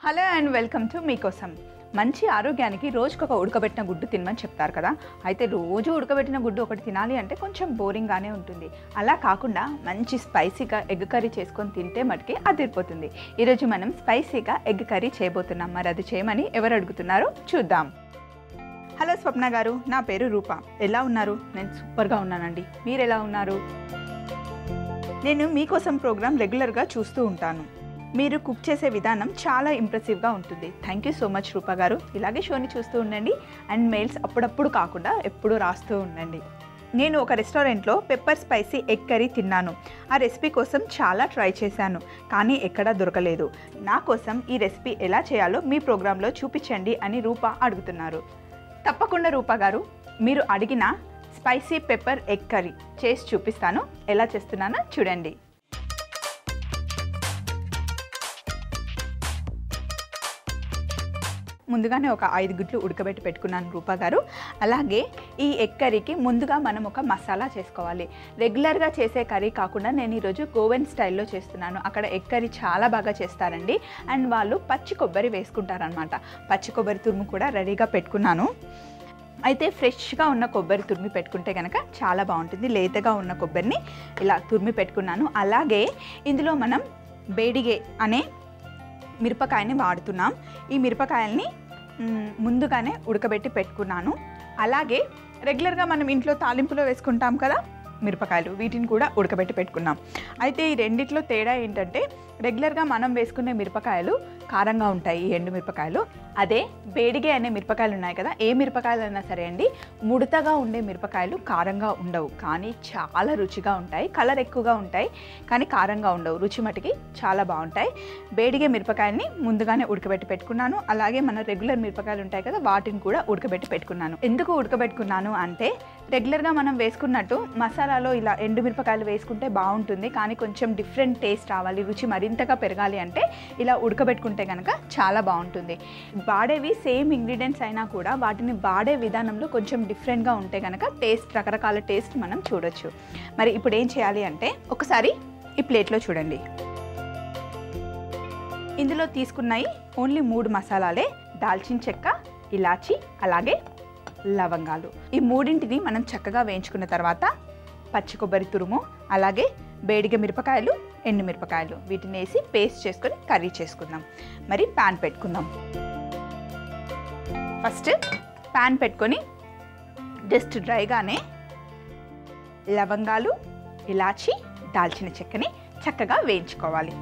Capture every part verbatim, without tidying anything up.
Hello and welcome to మీకోసం. మంచి ఆరోగ్యానికి రోజుకొక ఉడకబెట్టిన గుడ్డు తినమని చెప్తారు కదా. అయితే రోజు ఉడకబెట్టిన గుడ్డు ఒకటి తినాలి అంటే కొంచెం బోరింగ్గానే ఉంటుంది. అలా కాకుండా మంచి స్పైసీగా ఎగ్ కర్రీ చేసుకొని తింటే మటుకి అదిరిపోతుంది. ఈరోజు మనం స్పైసీగా ఎగ్ కర్రీ చేయబోతున్నాం. మరి అది చేయమని ఎవరు అడుగుతున్నారో చూద్దాం. హలో స్వప్న గారు, నా పేరు రూప. ఎలా ఉన్నారు? నేను సూపర్గా ఉన్నానండి. మీరు ఎలా ఉన్నారు? నేను మీకోసం ప్రోగ్రాం రెగ్యులర్గా చూస్తూ ఉంటాను. మీరు కుక్ చేసే విధానం చాలా ఇంప్రెసివ్గా ఉంటుంది. Thank you so much Roopa గారు. ఇలాగే షోని చూస్తూ ఉండండి అండ్ మెయిల్స్ అప్పుడప్పుడు కాకుండా ఎప్పుడూ రాస్తూ ఉండండి. నేను ఒక రెస్టారెంట్లో పెప్పర్ స్పైసీ ఎగ్ కర్రీ తిన్నాను. ఆ రెసిపీ కోసం చాలా ట్రై చేశాను, కానీ ఎక్కడా దొరకలేదు. నా కోసం ఈ రెసిపీ ఎలా చేయాలో మీ ప్రోగ్రాంలో చూపించండి అని రూప అడుగుతున్నారు. తప్పకుండా రూప గారు, మీరు అడిగిన స్పైసీ పెప్పర్ ఎగ్ కర్రీ చేసి చూపిస్తాను. ఎలా చేస్తున్నానో చూడండి. ముందుగానే ఒక ఐదు గుడ్లు ఉడకబెట్టి పెట్టుకున్నాను రూప గారు. అలాగే ఈ ఎగ్ కర్రీకి ముందుగా మనం ఒక మసాలా చేసుకోవాలి. రెగ్యులర్గా చేసే కర్రీ కాకుండా నేను ఈరోజు గోవెన్ స్టైల్లో చేస్తున్నాను. అక్కడ ఎగ్ కర్రీ చాలా బాగా చేస్తారండి. అండ్ వాళ్ళు పచ్చి కొబ్బరి వేసుకుంటారనమాట. పచ్చి కొబ్బరి తురుము కూడా రెడీగా పెట్టుకున్నాను. అయితే ఫ్రెష్గా ఉన్న కొబ్బరి తురిమి పెట్టుకుంటే కనుక చాలా బాగుంటుంది. లేతగా ఉన్న కొబ్బరిని ఇలా తురిమి పెట్టుకున్నాను. అలాగే ఇందులో మనం బేడిగే అనే మిరపకాయని వాడుతున్నాం. ఈ మిరపకాయల్ని ముందుగానే ఉడకబెట్టి పెట్టుకున్నాను. అలాగే రెగ్యులర్గా మనం ఇంట్లో తాలింపులో వేసుకుంటాం కదా మిరపకాయలు, వీటిని కూడా ఉడకబెట్టి పెట్టుకున్నాం. అయితే ఈ రెండిట్లో తేడా ఏంటంటే రెగ్యులర్గా మనం వేసుకునే మిరపకాయలు కారంగా ఉంటాయి, ఈ ఎండు మిరపకాయలు. అదే బేడిగే అనే మిరపకాయలు ఉన్నాయి కదా, ఏ మిరపకాయలు అయినా సరే అండి, ముడతగా ఉండే మిరపకాయలు కారంగా ఉండవు, కానీ చాలా రుచిగా ఉంటాయి. కలర్ ఎక్కువగా ఉంటాయి కానీ కారంగా ఉండవు. రుచి మటుకి చాలా బాగుంటాయి. బేడిగే మిరపకాయల్ని ముందుగానే ఉడకబెట్టి పెట్టుకున్నాను. అలాగే మన రెగ్యులర్ మిరపకాయలు ఉంటాయి కదా, వాటిని కూడా ఉడకబెట్టి పెట్టుకున్నాను. ఎందుకు ఉడకబెట్టుకున్నాను అంటే రెగ్యులర్గా మనం వేసుకున్నట్టు మసాలాలో ఇలా ఎండు మిరపకాయలు వేసుకుంటే బాగుంటుంది, కానీ కొంచెం డిఫరెంట్ టేస్ట్ రావాలి, రుచి మరింతగా పెరగాలి అంటే ఇలా ఉడకబెట్టుకుంటే కనుక చాలా బాగుంటుంది. వాడేవి సేమ్ ఇంగ్రీడియంట్స్ అయినా కూడా వాటిని వాడే విధానంలో కొంచెం డిఫరెంట్గా ఉంటే కనుక టేస్ట్, రకరకాల టేస్ట్ మనం చూడొచ్చు. మరి ఇప్పుడు ఏం చేయాలి అంటే ఒకసారి ఈ ప్లేట్లో చూడండి. ఇందులో తీసుకున్నాయి ఓన్లీ మూడు మసాలాలే. దాల్చిన చెక్క, ఇలాచి, అలాగే లవంగాలు. ఈ మూడింటిని మనం చక్కగా వేయించుకున్న తర్వాత పచ్చి కొబ్బరి తురుము, అలాగే బేడిగ మిరపకాయలు, ఎండు మిరపకాయలు, వీటిని వేసి పేస్ట్ చేసుకొని కర్రీ చేసుకుందాం. మరి ప్యాన్ పెట్టుకుందాం. ఫస్ట్ ప్యాన్ పెట్టుకొని జస్ట్ డ్రైగానే లవంగాలు, ఇలాచి, దాల్చిన చెక్కని చక్కగా వేయించుకోవాలి.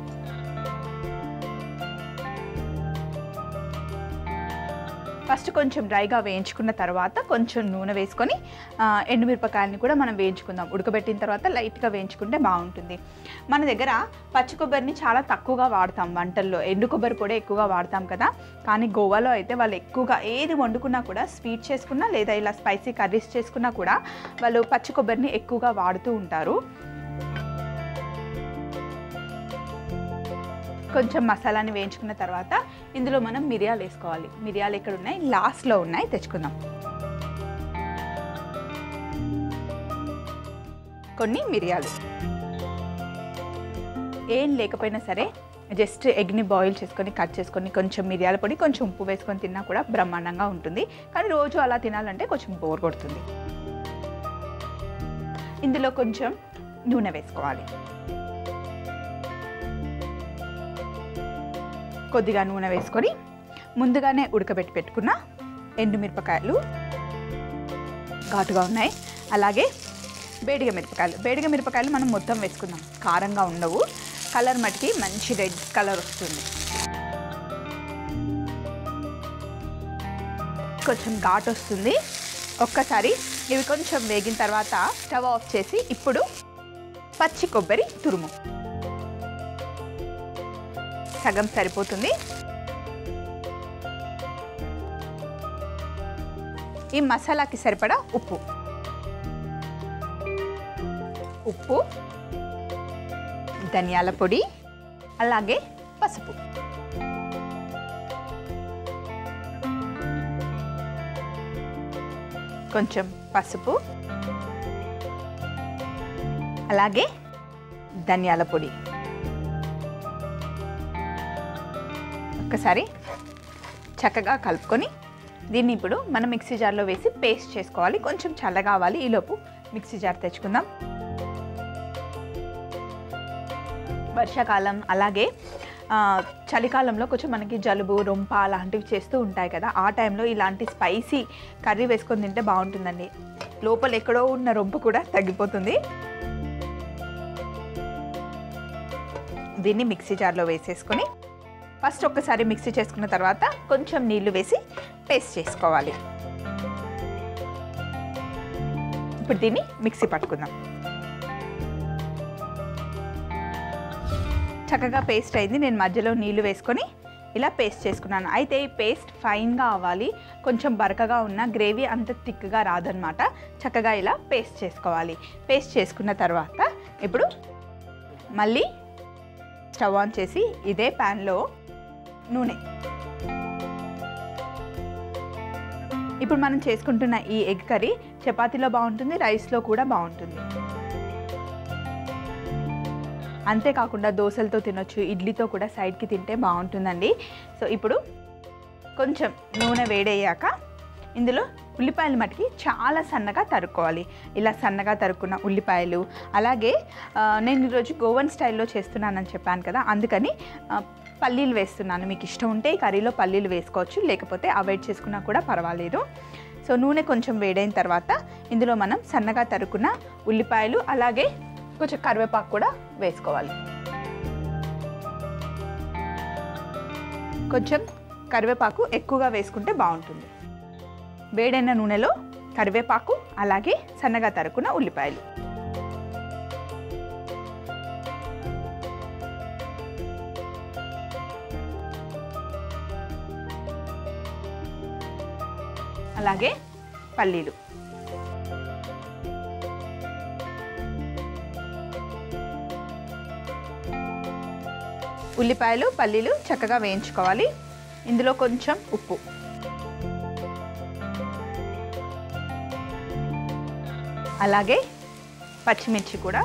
ఫస్ట్ కొంచెం డ్రైగా వేయించుకున్న తర్వాత కొంచెం నూనె వేసుకొని ఎండుమిరపకాయలని కూడా మనం వేయించుకుందాం. ఉడకబెట్టిన తర్వాత లైట్గా వేయించుకుంటే బాగుంటుంది. మన దగ్గర పచ్చి కొబ్బరిని చాలా తక్కువగా వాడతాం వంటల్లో, ఎండు కొబ్బరి పొడి ఎక్కువగా వాడతాం కదా. కానీ గోవాలో అయితే వాళ్ళు ఎక్కువగా ఏది వండుకున్నా కూడా, స్వీట్ చేసుకున్నా లేదా ఇలా స్పైసీ కర్రీస్ చేసుకున్నా కూడా వాళ్ళు పచ్చి కొబ్బరిని ఎక్కువగా వాడుతూ ఉంటారు. కొంచెం మసాలాని వేయించుకున్న తర్వాత ఇందులో మనం మిరియాలు వేసుకోవాలి. మిరియాలు ఎక్కడ ఉన్నాయి? లాస్ట్లో ఉన్నాయి, తెచ్చుకుందాం. కొన్ని మిరియాలు ఏం లేకపోయినా సరే జస్ట్ ఎగ్ని బాయిల్ చేసుకొని కట్ చేసుకొని కొంచెం మిరియాల పొడి, కొంచెం ఉప్పు వేసుకొని తిన్నా కూడా బ్రహ్మాండంగా ఉంటుంది. కానీ రోజు అలా తినాలంటే కొంచెం బోర్ కొడుతుంది. ఇందులో కొంచెం నూనె వేసుకోవాలి. కొద్దిగా నూనె వేసుకొని ముందుగానే ఉడకబెట్టి పెట్టుకున్న ఎండుమిరపకాయలు ఘాటుగా ఉన్నాయి, అలాగే బేడిగ మిరపకాయలు. బేడిగ మిరపకాయలు మనం మొత్తం వేసుకుందాం, కారంగా ఉండవు. కలర్ మటుకి మంచి రెడ్ కలర్ వస్తుంది. కొంచెం ఘాటు వస్తుంది. ఒక్కసారి ఇవి కొంచెం వేగిన తర్వాత స్టవ్ ఆఫ్ చేసి ఇప్పుడు పచ్చి కొబ్బరి తురుము సగం సరిపోతుంది. ఈ మసాలాకి సరిపడా ఉప్పు ఉప్పు ధనియాల పొడి, అలాగే పసుపు. కొంచెం పసుపు, అలాగే ధనియాల పొడి. ఒక్కసారి చక్కగా కలుపుకొని దీన్ని ఇప్పుడు మనం మిక్సీ జార్లో వేసి పేస్ట్ చేసుకోవాలి. కొంచెం చల్లగా అవ్వాలి. ఈలోపు మిక్సీ జార్ తెచ్చుకుందాం. వర్షాకాలం అలాగే చలికాలంలో కొంచెం మనకి జలుబు రొంప అలాంటివి చేస్తూ ఉంటాయి కదా, ఆ టైంలో ఇలాంటి స్పైసీ కర్రీ వేసుకొని తింటే బాగుంటుందండి. లోపల ఎక్కడో ఉన్న రొంప కూడా తగ్గిపోతుంది. దీన్ని మిక్సీ జార్లో వేసేసుకొని ఫస్ట్ ఒక్కసారి మిక్సీ చేసుకున్న తర్వాత కొంచెం నీళ్లు వేసి పేస్ట్ చేసుకోవాలి. ఇప్పుడు దీన్ని మిక్సీ పట్టుకుందాం. చక్కగా పేస్ట్ అయింది. నేను మధ్యలో నీళ్లు వేసుకొని ఇలా పేస్ట్ చేసుకున్నాను. అయితే ఈ పేస్ట్ ఫైన్గా అవ్వాలి. కొంచెం బరకగా ఉన్న గ్రేవీ అంత థిక్గా రాదనమాట. చక్కగా ఇలా పేస్ట్ చేసుకోవాలి. పేస్ట్ చేసుకున్న తర్వాత ఇప్పుడు మళ్ళీ స్టవ్ ఆన్ చేసి ఇదే ప్యాన్లో నూనె, ఇప్పుడు మనం చేసుకుంటున్న ఈ ఎగ్ కర్రీ చపాతీలో బాగుంటుంది, రైస్లో కూడా బాగుంటుంది. అంతేకాకుండా దోశలతో తినొచ్చు, ఇడ్లీతో కూడా సైడ్కి తింటే బాగుంటుందండి. సో ఇప్పుడు కొంచెం నూనె వేడయ్యాక ఇందులో ఉల్లిపాయలు మటుకి చాలా సన్నగా తరుక్కోవాలి. ఇలా సన్నగా తరుక్కున్న ఉల్లిపాయలు, అలాగే నేను ఈరోజు గోవన్ స్టైల్లో చేస్తున్నానని చెప్పాను కదా, అందుకని పల్లీలు వేస్తున్నాను. మీకు ఇష్టం ఉంటే ఈ కర్రీలో పల్లీలు వేసుకోవచ్చు, లేకపోతే అవాయిడ్ చేసుకున్నా కూడా పర్వాలేదు. సో నూనె కొంచెం వేడైన తర్వాత ఇందులో మనం సన్నగా తరుక్కున్న ఉల్లిపాయలు అలాగే కొంచెం కరివేపాకు కూడా వేసుకోవాలి. కొంచెం కరివేపాకు ఎక్కువగా వేసుకుంటే బాగుంటుంది. వేడైన నూనెలో కరివేపాకు అలాగే సన్నగా తరుక్కున్న ఉల్లిపాయలు, అలాగే పల్లీలు, ఉల్లిపాయలు పల్లీలు చక్కగా వేయించుకోవాలి. ఇందులో కొంచెం ఉప్పు, అలాగే పచ్చిమిర్చి కూడా,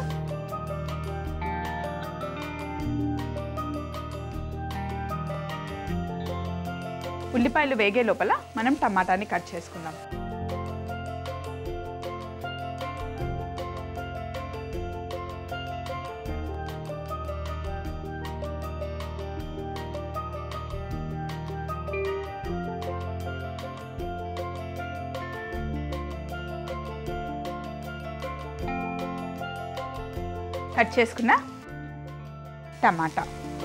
ఉల్లిపాయలు వేగే లోపల మనం టమాటాని కట్ చేసుకుందాం. కట్ చేసుకున్న టమాటా,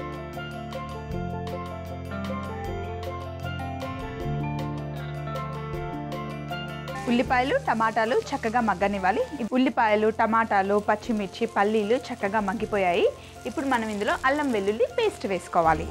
ఉల్లిపాయలు టమాటాలు చక్కగా మగ్గనివ్వాలి. ఉల్లిపాయలు టమాటాలు పచ్చిమిర్చి పల్లీలు చక్కగా మగ్గిపోయాయి. ఇప్పుడు మనం ఇందులో అల్లం వెల్లుల్లి పేస్ట్ వేసుకోవాలి.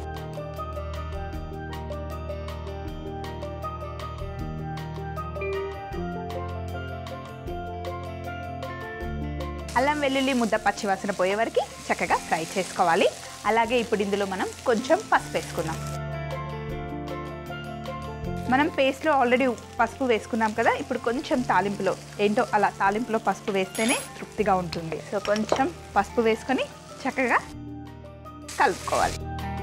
అల్లం వెల్లుల్లి ముద్ద పచ్చివాసన పోయే వరకు చక్కగా ఫ్రై చేసుకోవాలి. అలాగే ఇప్పుడు ఇందులో మనం కొంచెం పసుపు వేసుకుందాం. మనం పేస్ట్లో ఆల్రెడీ పసుపు వేసుకున్నాం కదా, ఇప్పుడు కొంచెం తాలింపులో ఏంటో అలా తాలింపులో పసుపు వేస్తేనే తృప్తిగా ఉంటుంది. సో కొంచెం పసుపు వేసుకొని చక్కగా కలుపుకోవాలి.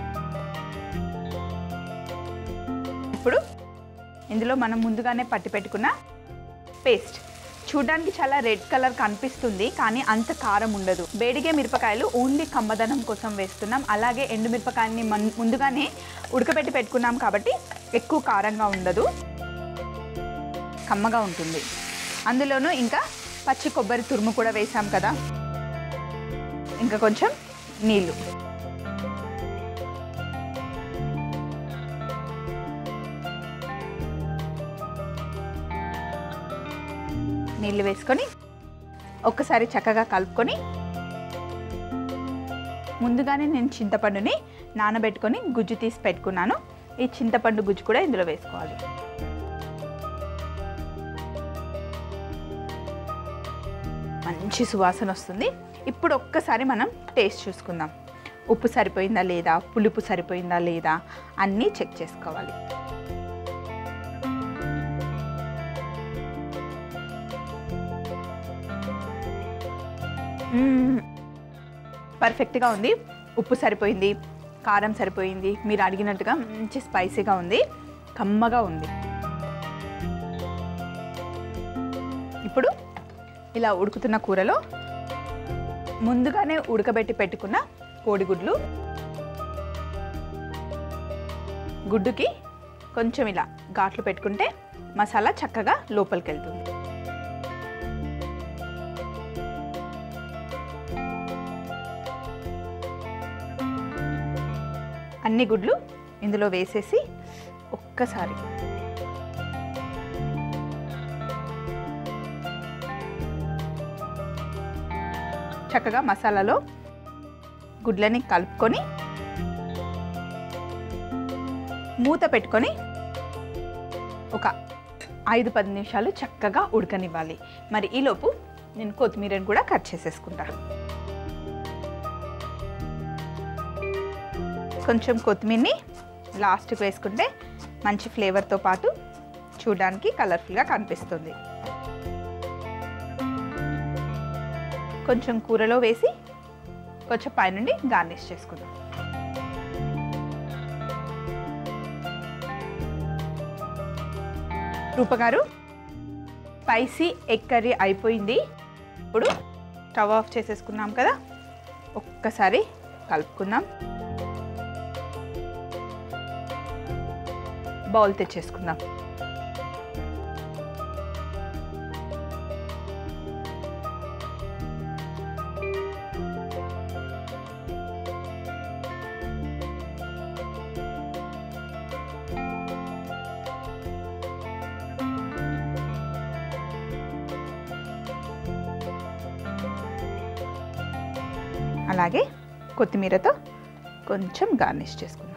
ఇప్పుడు ఇందులో మనం ముందుగానే పట్టి పెట్టుకున్న పేస్ట్, చూడడానికి చాలా రెడ్ కలర్ కనిపిస్తుంది కానీ అంత కారం ఉండదు. బేడిగే మిరపకాయలు ఓన్లీ కమ్మదనం కోసం వేస్తున్నాం. అలాగే ఎండు మిరపకాయని ముందుగానే ఉడకబెట్టి పెట్టుకున్నాం కాబట్టి ఎక్కువ కారంగా ఉండదు, కమ్మగా ఉంటుంది. అందులోనూ ఇంకా పచ్చి కొబ్బరి తురుము కూడా వేసాం కదా. ఇంకా కొంచెం నీళ్ళు, నీళ్ళు వేసుకొని ఒక్కసారి చక్కగా కలుపుకొని ముందుగానే నేను చింతపండుని నానబెట్టుకొని గుజ్జు తీసి పెట్టుకున్నాను. ఈ చింతపండు గుజ్జు కూడా ఇందులో వేసుకోవాలి. మంచి సువాసన వస్తుంది. ఇప్పుడు ఒక్కసారి మనం టేస్ట్ చూసుకుందాం. ఉప్పు సరిపోయిందా లేదా, పులుపు సరిపోయిందా లేదా అన్నీ చెక్ చేసుకోవాలి. పర్ఫెక్ట్గా ఉంది. ఉప్పు సరిపోయింది, కారం సరిపోయింది, మీరు అడిగినట్టుగా మంచి స్పైసీగా ఉంది, కమ్మగా ఉంది. ఇప్పుడు ఇలా ఉడుకుతున్న కూరలో ముందుగానే ఉడకబెట్టి పెట్టుకున్న కోడిగుడ్లు, గుడ్డుకి కొంచెం ఇలా ఘాట్లు పెట్టుకుంటే మసాలా చక్కగా లోపలికి వెళ్తుంది. అన్ని గుడ్లు ఇందులో వేసేసి ఒక్కసారి చక్కగా మసాలాలో గుడ్లని కలుపుకొని మూత పెట్టుకొని ఒక ఐదు పది నిమిషాలు చక్కగా ఉడకనివ్వాలి. మరి ఈలోపు నేను కొత్తిమీరని కూడా కట్ చేసేసుకుంటా. కొంచెం కొత్తిమీరని లాస్ట్కి వేసుకుంటే మంచి ఫ్లేవర్తో పాటు చూడడానికి కలర్ఫుల్గా కనిపిస్తుంది. కొంచెం కూరలో వేసి కొంచెం పైనుండి గార్నిష్ చేసుకుందాం. రూపగారు, స్పైసీ ఎగ్ కర్రీ అయిపోయింది. ఇప్పుడు స్టవ్ ఆఫ్ చేసేసుకున్నాం కదా, ఒక్కసారి కలుపుకుందాం. బౌల్ తెచ్చేసుకుందాం. అలాగే కొత్తిమీరతో కొంచెం గార్నిష్ చేసుకుందాం.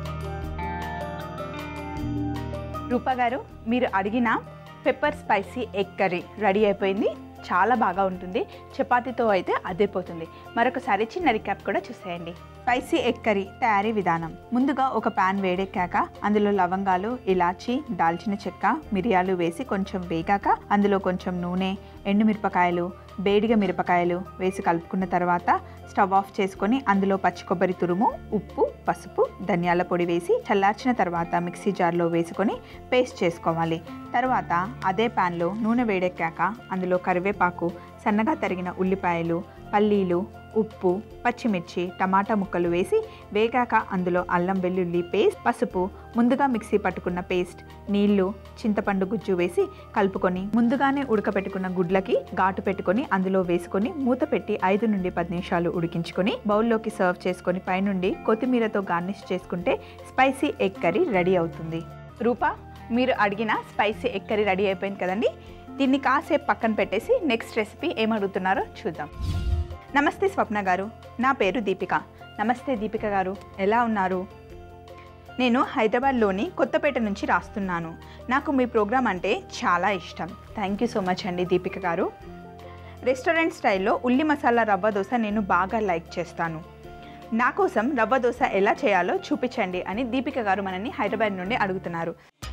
రూపా గారు, మీరు అడిగిన pepper spicy egg curry ready అయిపోయింది. చాలా బాగా ఉంటుంది. చపాతీతో అయితే అదిరిపోతుంది. మరొకసారి చిన్న రికాప్ కూడా చూసేయండి. స్పైసీ ఎగ్ కర్రీ తయారీ విధానం. ముందుగా ఒక పాన్ వేడెక్కాక అందులో లవంగాలు, ఇలాచి, దాల్చిన చెక్క, మిరియాలు వేసి కొంచెం వేగాక అందులో కొంచెం నూనె, ఎండుమిరపకాయలు, బేడిగ మిరపకాయలు వేసి కలుపుకున్న తర్వాత స్టవ్ ఆఫ్ చేసుకొని అందులో పచ్చి కొబ్బరి తురుము, ఉప్పు, పసుపు, ధనియాల పొడి వేసి చల్లార్చిన తర్వాత మిక్సీ జార్లో వేసుకొని పేస్ట్ చేసుకోవాలి. తర్వాత అదే ప్యాన్లో నూనె వేడెక్కాక అందులో కరివేపాకు, సన్నగా తరిగిన ఉల్లిపాయలు, పల్లీలు, ఉప్పు, పచ్చిమిర్చి, టమాటా ముక్కలు వేసి వేగాక అందులో అల్లం వెల్లుల్లి పేస్ట్, పసుపు, ముందుగా మిక్సీ పట్టుకున్న పేస్ట్, నీళ్లు, చింతపండు గుజ్జు వేసి కలుపుకొని ముందుగానే ఉడకపెట్టుకున్న గుడ్లకి ఘాటు పెట్టుకొని అందులో వేసుకొని మూత పెట్టి ఐదు నుండి పది నిమిషాలు ఉడికించుకొని బౌల్లోకి సర్వ్ చేసుకొని పైనుండి కొత్తిమీరతో గార్నిష్ చేసుకుంటే స్పైసీ ఎగ్ కర్రీ రెడీ అవుతుంది. రూపా, మీరు అడిగిన స్పైసీ ఎగ్ కర్రీ రెడీ అయిపోయింది కదండి. దీన్ని కాసేపు పక్కన పెట్టేసి నెక్స్ట్ రెసిపీ ఏమడుగుతున్నారో చూద్దాం. నమస్తే స్వప్న గారు, నా పేరు దీపిక. నమస్తే దీపిక గారు, ఎలా ఉన్నారు? నేను హైదరాబాద్లోని కొత్తపేట నుంచి రాస్తున్నాను. నాకు మీ ప్రోగ్రాం అంటే చాలా ఇష్టం. థ్యాంక్ యూ సో మచ్ అండి దీపిక గారు. రెస్టారెంట్ స్టైల్లో ఉల్లి మసాలా రవ్వ దోశ నేను బాగా లైక్ చేస్తాను. నా కోసం రవ్వ దోశ ఎలా చేయాలో చూపించండి అని దీపిక గారు మనని హైదరాబాద్ నుండి అడుగుతున్నారు.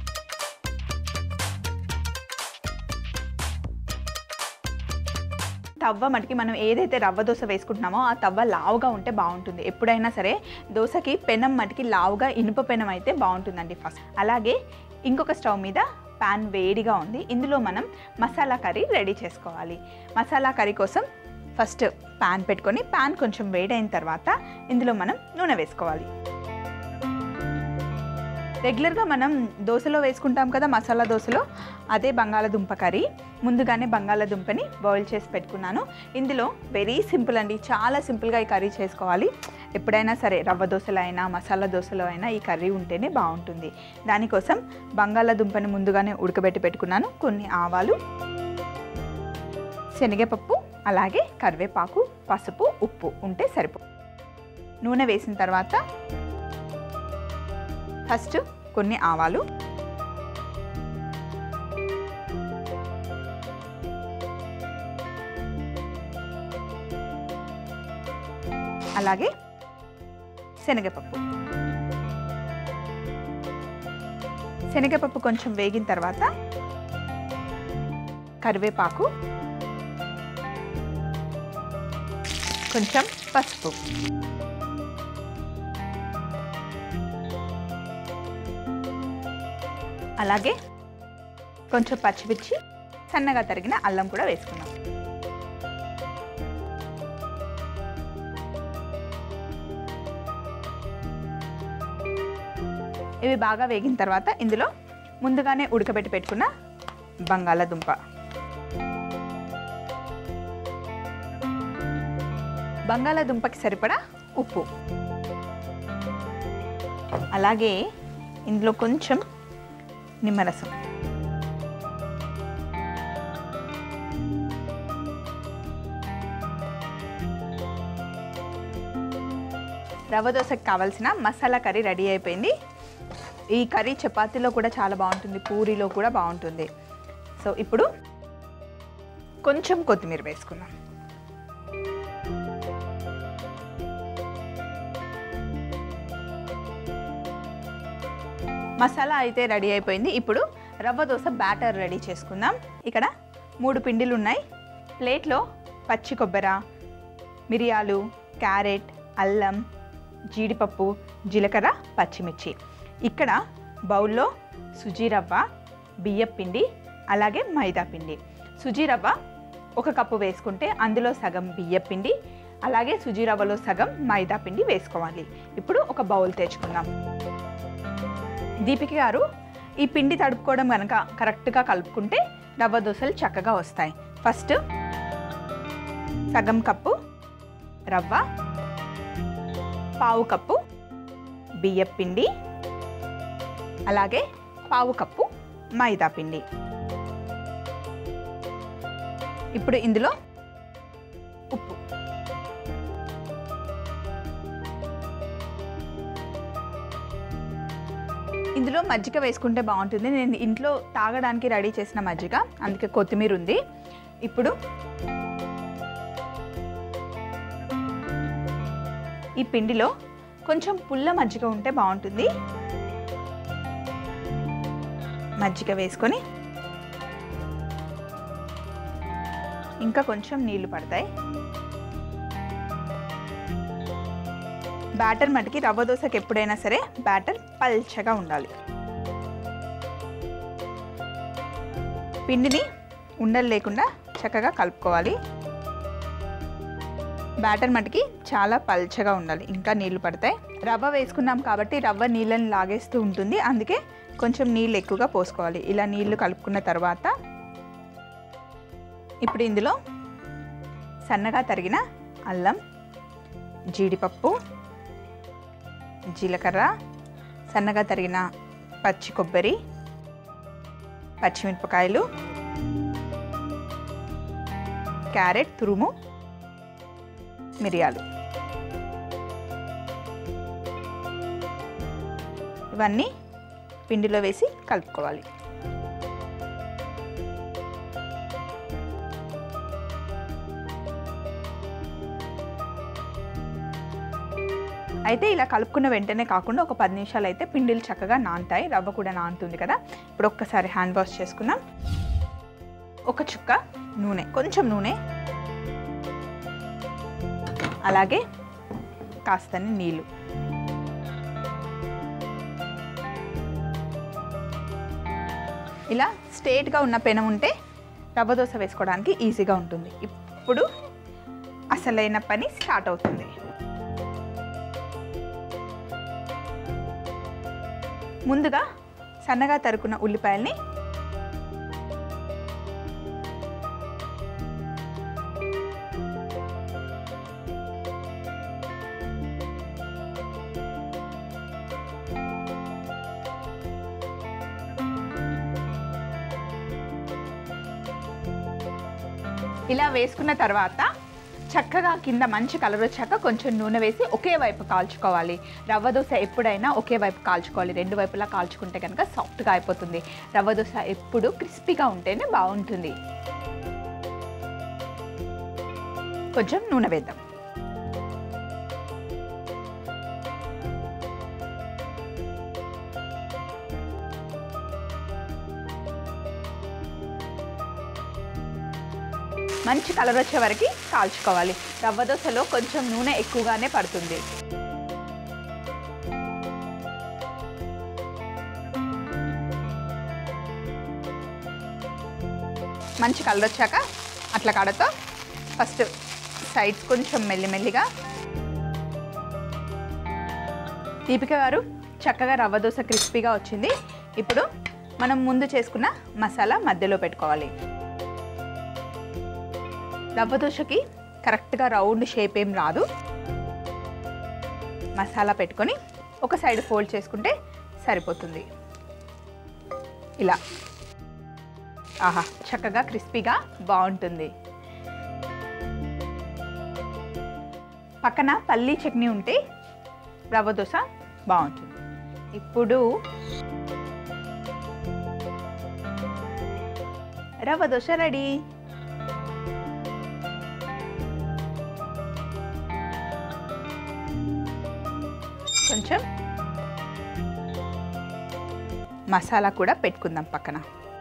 తవ్వ మటుకి మనం ఏదైతే రవ్వ దోశ వేసుకుంటున్నామో ఆ తవ్వ లావుగా ఉంటే బాగుంటుంది. ఎప్పుడైనా సరే దోశకి పెనం మటుకి లావుగా ఇనుప పెనం అయితే బాగుంటుందండి ఫస్ట్. అలాగే ఇంకొక స్టవ్ మీద పాన్ వేడిగా ఉంది. ఇందులో మనం మసాలా కర్రీ రెడీ చేసుకోవాలి. మసాలా కర్రీ కోసం ఫస్ట్ పాన్ పెట్టుకొని పాన్ కొంచెం వేడైన తర్వాత ఇందులో మనం నూనె వేసుకోవాలి. రెగ్యులర్గా మనం దోశలో వేసుకుంటాం కదా మసాలా దోశలో, అదే బంగాళదుంప కర్రీ. ముందుగానే బంగాళదుంపని బాయిల్ చేసి పెట్టుకున్నాను. ఇందులో వెరీ సింపుల్ అండి, చాలా సింపుల్గా ఈ కర్రీ చేసుకోవాలి. ఎప్పుడైనా సరే రవ్వ దోశలో అయినా మసాలా దోశలో అయినా ఈ కర్రీ ఉంటేనే బాగుంటుంది. దానికోసం బంగాళదుంపని ముందుగానే ఉడకబెట్టి పెట్టుకున్నాను. కొన్ని ఆవాలు, శనగపప్పు, అలాగే కరివేపాకు, పసుపు, ఉప్పు ఉంటే సరిపో. నూనె వేసిన తర్వాత ఫస్ట్ కొన్ని ఆవాలు, అలాగే శనగపప్పు. శనగపప్పు కొంచెం వేగిన తర్వాత కరివేపాకు, కొంచెం పసుపు, అలాగే కొంచెం పచ్చిమిర్చి, సన్నగా తరిగిన అల్లం కూడా వేసుకున్నాం. ఇవి బాగా వేగిన తర్వాత ఇందులో ముందుగానే ఉడకబెట్టి పెట్టుకున్న బంగాళాదుంప, బంగాళాదుంపకి సరిపడా ఉప్పు, అలాగే ఇందులో కొంచెం నిమ్మరసం, రవ్వ దోశకి కావాల్సిన మసాలా కర్రీ రెడీ అయిపోయింది. ఈ కర్రీ చపాతీలో కూడా చాలా బాగుంటుంది, పూరీలో కూడా బాగుంటుంది. సో ఇప్పుడు కొంచెం కొత్తిమీర వేసుకుందాం. మసాలా అయితే రెడీ అయిపోయింది. ఇప్పుడు రవ్వ దోశ బ్యాటర్ రెడీ చేసుకుందాం. ఇక్కడ మూడు పిండిలు ఉన్నాయి. ప్లేట్లో పచ్చి కొబ్బరి, మిరియాలు, క్యారెట్, అల్లం, జీడిపప్పు, జీలకర్ర, పచ్చిమిర్చి. ఇక్కడ బౌల్లో సుజీ రవ్వ, బియ్యం పిండి, అలాగే మైదా పిండి. సుజీ రవ్వ ఒక కప్పు వేసుకుంటే అందులో సగం బియ్యం పిండి, అలాగే సుజీ రవ్వలో సగం మైదా పిండి వేసుకోవాలి. ఇప్పుడు ఒక బౌల్ తెచ్చుకుందాం. దీపిక గారు, ఈ పిండి తడుపుకోవడం కనుక కరెక్ట్గా కలుపుకుంటే రవ్వ దోశలు చక్కగా వస్తాయి. ఫస్ట్ సగం కప్పు రవ్వ, పావు కప్పు బియ్యం పిండి, అలాగే పావు కప్పు మైదా పిండి. ఇప్పుడు ఇందులో ఉప్పు, ఇందులో మజ్జిగ వేసుకుంటే బాగుంటుంది. నేను ఇంట్లో తాగడానికి రెడీ చేసిన మజ్జిగ, అందుకే కొత్తిమీర ఉంది. ఇప్పుడు ఈ పిండిలో కొంచెం పుల్ల మజ్జిగ ఉంటే బాగుంటుంది. మజ్జిగ వేసుకొని ఇంకా కొంచెం నీళ్లు పడతాయి. బ్యాటర్ మటుకి రవ్వ దోశకి ఎప్పుడైనా సరే బ్యాటర్ పల్చగా ఉండాలి. పిండిని ఉండలు లేకుండా చక్కగా కలుపుకోవాలి. బ్యాటర్ మటుకి చాలా పల్చగా ఉండాలి, ఇంకా నీళ్లు పడతాయి. రవ్వ వేసుకున్నాం కాబట్టి రవ్వ నీళ్ళని లాగేస్తూ ఉంటుంది, అందుకే కొంచెం నీళ్ళు ఎక్కువగా పోసుకోవాలి. ఇలా నీళ్లు కలుపుకున్న తర్వాత ఇప్పుడు ఇందులో సన్నగా తరిగిన అల్లం, జీడిపప్పు, జీలకర్ర, సన్నగా తరిగిన పచ్చి కొబ్బరి, పచ్చిమిరపకాయలు, క్యారెట్ తురుము, మిరియాలు, ఇవన్నీ పిండిలో వేసి కలుపుకోవాలి. అయితే ఇలా కలుపుకున్న వెంటనే కాకుండా ఒక పది నిమిషాలు అయితే పిండిలు చక్కగా నానుతాయి, రవ్వ కూడా నానుతుంది కదా. ఇప్పుడు ఒక్కసారి హ్యాండ్ వాష్ చేసుకుందాం. ఒక చుక్క నూనె, కొంచెం నూనె, అలాగే కాస్తని నీళ్ళు. ఇలా స్ట్రేట్గా ఉన్న పెనం ఉంటే రవ్వ దోశ వేసుకోవడానికి ఈజీగా ఉంటుంది. ఇప్పుడు అసలైన పని స్టార్ట్ అవుతుంది. ముందుగా సన్నగా తరుకున్న ఉల్లిపాయల్ని ఇలా వేసుకున్న తర్వాత చక్కగా కింద మంచి కలర్ వచ్చాక కొంచెం నూనె వేసి ఒకే వైపు కాల్చుకోవాలి. రవ్వ దోశ ఎప్పుడైనా ఒకే వైపు కాల్చుకోవాలి, రెండు వైపులా కాల్చుకుంటే కనుక సాఫ్ట్గా అయిపోతుంది. రవ్వ దోశ ఎప్పుడు క్రిస్పీగా ఉంటేనే బాగుంటుంది. కొంచెం నూనె వేద్దాం. మంచి కలర్ వచ్చే వరకు కాల్చుకోవాలి. రవ్వ దోశలో కొంచెం నూనె ఎక్కువగానే పడుతుంది. మంచి కలర్ వచ్చాక అట్లా కాడతో ఫస్ట్ సైడ్స్ కొంచెం మెల్లిమెల్లిగా. దీపిక గారు చక్కగా రవ్వ దోశ క్రిస్పీగా వచ్చింది. ఇప్పుడు మనం ముందు చేసుకున్న మసాలా మధ్యలో పెట్టుకోవాలి. రవ్వ దోశకి కరెక్ట్గా రౌండ్ షేప్ ఏం రాదు. మసాలా పెట్టుకొని ఒక సైడ్ ఫోల్డ్ చేసుకుంటే సరిపోతుంది. ఇలా ఆహా చక్కగా క్రిస్పీగా బాగుంటుంది. పక్కన పల్లీ చట్నీ ఉంటే రవ్వ దోశ బాగుంటుంది. ఇప్పుడు రవ్వ దోశ రెడీ. కొంచెం మసాలా కూడా పెట్టుకుందాం పక్కన.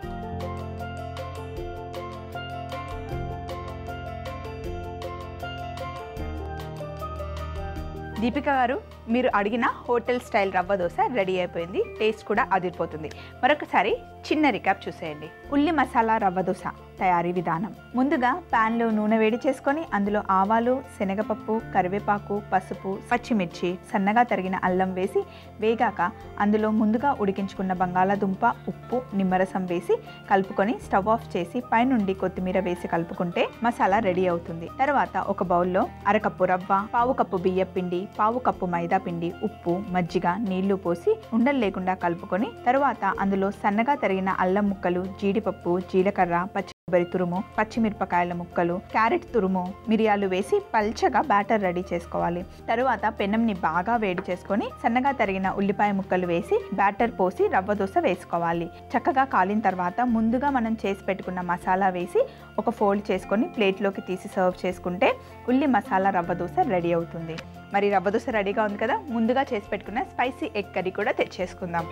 దీపిక గారు మీరు అడిగిన hotel style rava dosa ready అయిపోయింది. టేస్ట్ కూడా అదిరిపోతుంది. మరొకసారి చిన్న రికాప్ చూసేయండి. ఉల్లి మసాలా రవ్వ దోశ తయారీ విధానం. ముందుగా ప్యాన్లో నూనె వేడి చేసుకొని అందులో ఆవాలు, శనగపప్పు, కరివేపాకు, పసుపు, పచ్చిమిర్చి, సన్నగా తరిగిన అల్లం వేసి వేగాక అందులో ముందుగా ఉడికించుకున్న బంగాళాదుంప, ఉప్పు, నిమ్మరసం వేసి కలుపుకొని స్టవ్ ఆఫ్ చేసి పైనుండి కొత్తిమీర వేసి కలుపుకుంటే మసాలా రెడీ అవుతుంది. తర్వాత ఒక బౌల్లో అరకప్పు రవ్వ, పావు కప్పు బియ్యం పిండి, పావు కప్పు మైదా పిండి, ఉప్పు, మజ్జిగ, నీళ్లు పోసి ఉండలు లేకుండా కలుపుకొని తర్వాత అందులో సన్నగా తరిగిన అల్లం ముక్కలు, జీడిపప్పు, జీలకర్ర, పచ్చి కొబ్బరి తురుము, పచ్చిమిరపకాయల ముక్కలు, క్యారెట్ తురుము, మిరియాలు వేసి పల్చగా బ్యాటర్ రెడీ చేసుకోవాలి. తరువాత పెనంని బాగా వేడి చేసుకొని సన్నగా తరిగిన ఉల్లిపాయ ముక్కలు వేసి బ్యాటర్ పోసి రవ్వ దోశ వేసుకోవాలి. చక్కగా కాలిన తర్వాత ముందుగా మనం చేసి పెట్టుకున్న మసాలా వేసి ఒక ఫోల్డ్ చేసుకొని ప్లేట్లోకి తీసి సర్వ్ చేసుకుంటే ఉల్లి మసాలా రవ్వ దోశ రెడీ అవుతుంది. మరి రవ్వ దోశ రెడీగా ఉంది కదా, ముందుగా చేసి పెట్టుకున్న స్పైసీ ఎగ్ కర్రీ కూడా తెచ్చేసుకుందాం.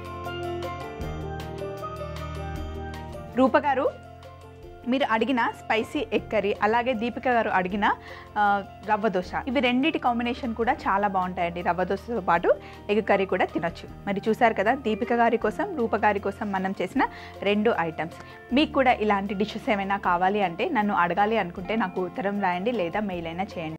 రూప గారు మీరు అడిగిన స్పైసీ ఎగ్ కర్రీ, అలాగే దీపిక గారు అడిగిన రవ్వ దోశ, ఇవి రెండింటి కాంబినేషన్ కూడా చాలా బాగుంటాయండి. రవ్వ దోశతో పాటు ఎగ్ కర్రీ కూడా తినొచ్చు. మరి చూసారు కదా దీపిక గారి కోసం, రూప గారి కోసం మనం చేసిన రెండు ఐటమ్స్. మీకు కూడా ఇలాంటి డిషెస్ ఏమైనా కావాలి అంటే నన్ను అడగాలి అనుకుంటే నాకు ఉత్తరం రాయండి లేదా మెయిల్ అయినా చేయండి.